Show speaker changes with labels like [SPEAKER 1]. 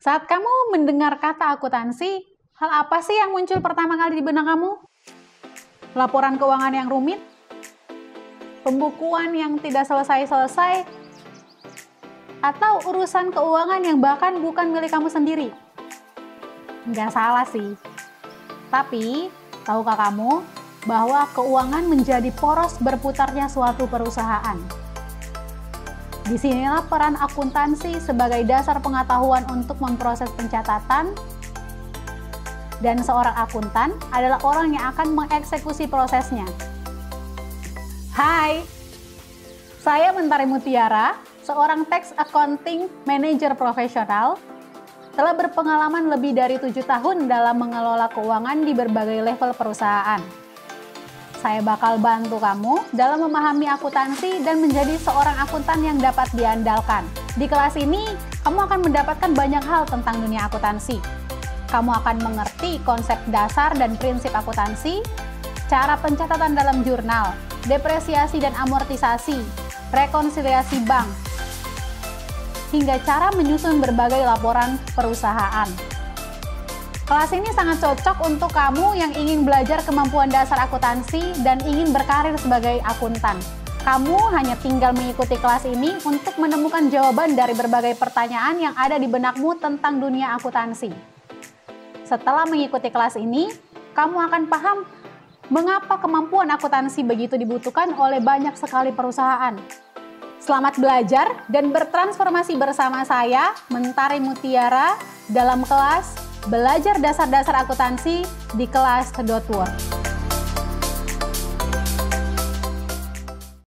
[SPEAKER 1] Saat kamu mendengar kata akuntansi, hal apa sih yang muncul pertama kali di benak kamu? Laporan keuangan yang rumit? Pembukuan yang tidak selesai-selesai? Atau urusan keuangan yang bahkan bukan milik kamu sendiri? Nggak salah sih. Tapi, tahukah kamu bahwa keuangan menjadi poros berputarnya suatu perusahaan? Disinilah peran akuntansi sebagai dasar pengetahuan untuk memproses pencatatan, dan seorang akuntan adalah orang yang akan mengeksekusi prosesnya. Hai, saya Mentari Mutiara, seorang tax accounting manager profesional, telah berpengalaman lebih dari 7 tahun dalam mengelola keuangan di berbagai level perusahaan. Saya bakal bantu kamu dalam memahami akuntansi dan menjadi seorang akuntan yang dapat diandalkan. Di kelas ini, kamu akan mendapatkan banyak hal tentang dunia akuntansi. Kamu akan mengerti konsep dasar dan prinsip akuntansi, cara pencatatan dalam jurnal, depresiasi dan amortisasi, rekonsiliasi bank, hingga cara menyusun berbagai laporan perusahaan. Kelas ini sangat cocok untuk kamu yang ingin belajar kemampuan dasar akuntansi dan ingin berkarir sebagai akuntan. Kamu hanya tinggal mengikuti kelas ini untuk menemukan jawaban dari berbagai pertanyaan yang ada di benakmu tentang dunia akuntansi. Setelah mengikuti kelas ini, kamu akan paham mengapa kemampuan akuntansi begitu dibutuhkan oleh banyak sekali perusahaan. Selamat belajar dan bertransformasi bersama saya, Mentari Mutiara, dalam kelas Belajar Dasar-Dasar Akuntansi di kelas Dotwork.